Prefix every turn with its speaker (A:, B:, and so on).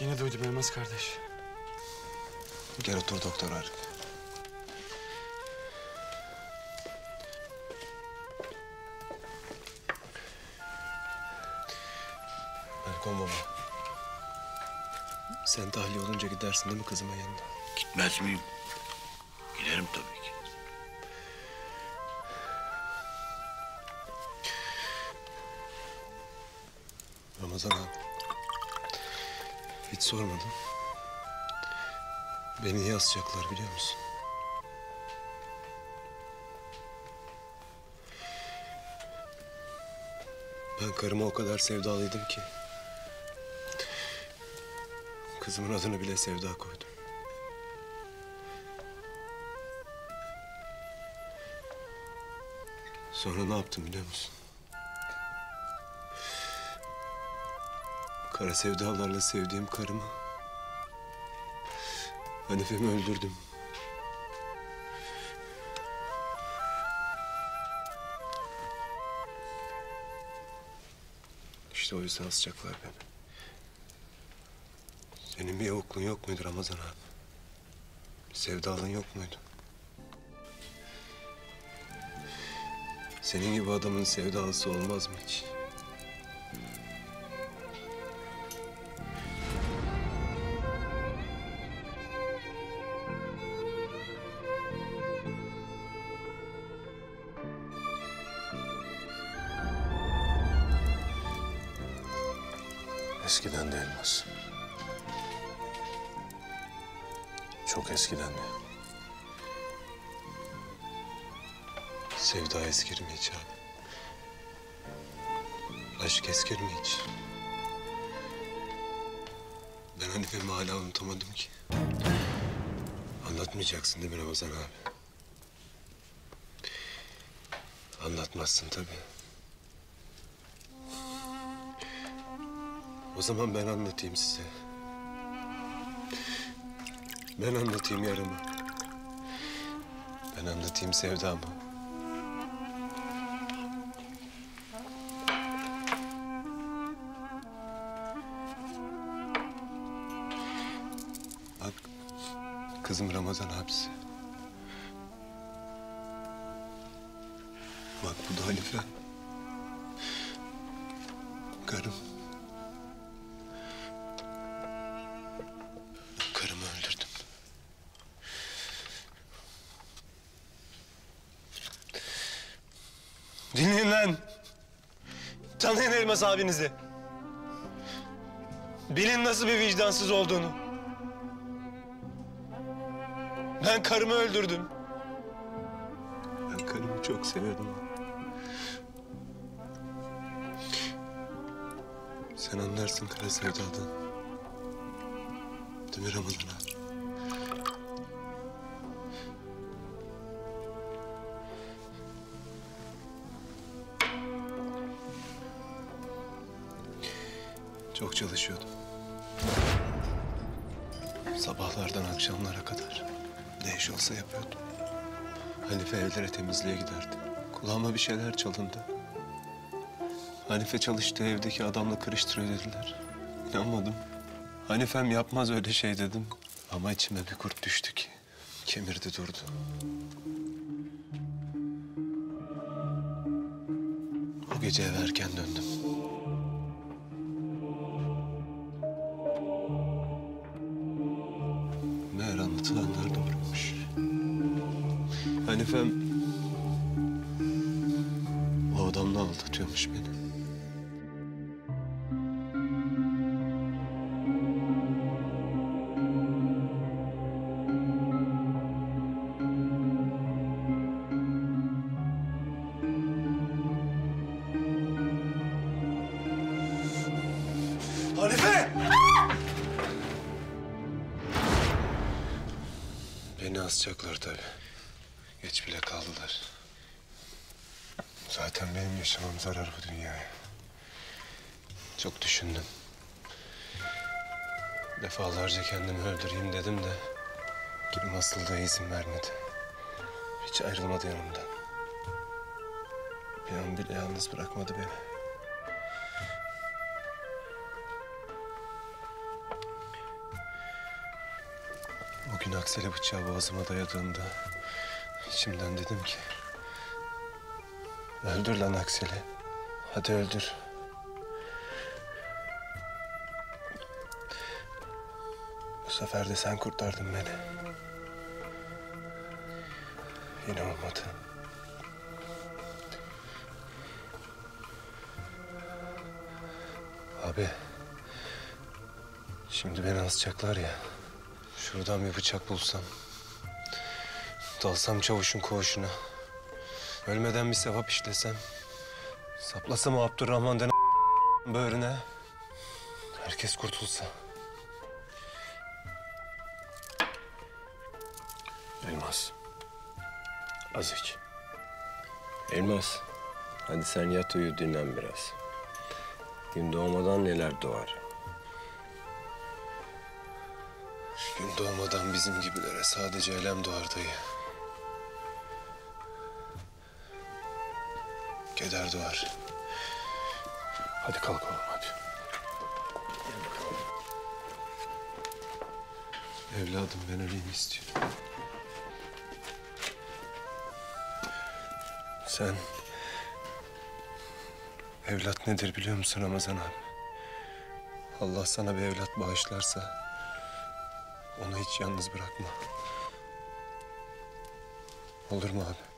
A: Yine duydum Elmas kardeş.
B: Gel otur doktor Arif. Erkan baba. Sen tahliye olunca gidersin değil mi kızımın yanına?
C: Gitmez miyim? Giderim tabii ki.
B: Ramazan abi. Hiç sormadım. Beni niye asacaklar biliyor musun? Ben karıma o kadar sevdalıydım ki... kızımın adını bile Sevda koydum. Sonra ne yaptım biliyor musun? Kara sevdalarla sevdiğim karımı... Hanife'mi öldürdüm. İşte o yüzden asacaklar beni. Senin bir yokluğun yok muydu Ramazan abi? Bir sevdalın yok muydu? Senin gibi adamın sevdalısı olmaz mı hiç? Eskiden de Elmas. Çok eskiden de. Sevda eskir mi hiç abi? Aşk eskir mi hiç? Ben Hanife'mi hala unutamadım ki. Anlatmayacaksın değil mi Ramazan abi? Anlatmazsın tabii. O zaman ben anlatayım size. Ben anlatayım yaramı. Ben anlatayım sevdamı. Bak, kızım Ramazan abisi. Bak bu da Hanife. Karım. Karımı öldürdüm. Dinleyin lan. Tanıyın Elmas abinizi. Bilin nasıl bir vicdansız olduğunu. Ben karımı öldürdüm. Ben karımı çok seviyordum. Sen anlarsın kara sevdadan. Değil mi Ramazan abi? Çok çalışıyordum. Sabahlardan akşamlara kadar ne iş olsa yapıyordum. Hanife evlere temizliğe giderdi. Kulağıma bir şeyler çalındı. Hanife çalıştığı evdeki adamla kırıştırıyor dediler. İnanmadım. Hanifem yapmaz öyle şey dedim. Ama içime bir kurt düştü ki kemirdi durdu. O gece eve erken döndüm. Meğer anlatılanlar doğruymuş. Hanifem o adamla aldatıyormuş beni. Hanife! Beni asacaklar tabii. Geç bile kaldılar. Zaten benim yaşamam zarar bu dünyaya. Çok düşündüm. Defalarca kendimi öldüreyim dedim de... gülüm aslında izin vermedi. Hiç ayrılmadı yanımdan. Bir an bile yalnız bırakmadı beni. O gün Aksel'e bıçağı boğazıma dayadığında içimden dedim ki... Öldür lan Aksel'i. Hadi öldür. Bu sefer de sen kurtardın beni. Yine olmadı. Abi. Şimdi beni asacaklar ya. Şuradan bir bıçak bulsam. Dalsam çavuşun koğuşuna. Ölmeden bir sevap işlesem. Saplasam o Abdurrahman denen böğrüne. Herkes kurtulsa.
A: Elmas. Az iç. Elmas. Hadi sen yat uyu dinlen biraz. Gün doğmadan neler doğar.
B: Gün doğmadan bizim gibilere sadece elem doğar dayı. Keder doğar.
C: Hadi kalk oğlum hadi.
B: Evladım ben öleyim istiyorum. Sen... Evlat nedir biliyor musun Ramazan abi? Allah sana bir evlat bağışlarsa... onu hiç yalnız bırakma. Olur mu abi?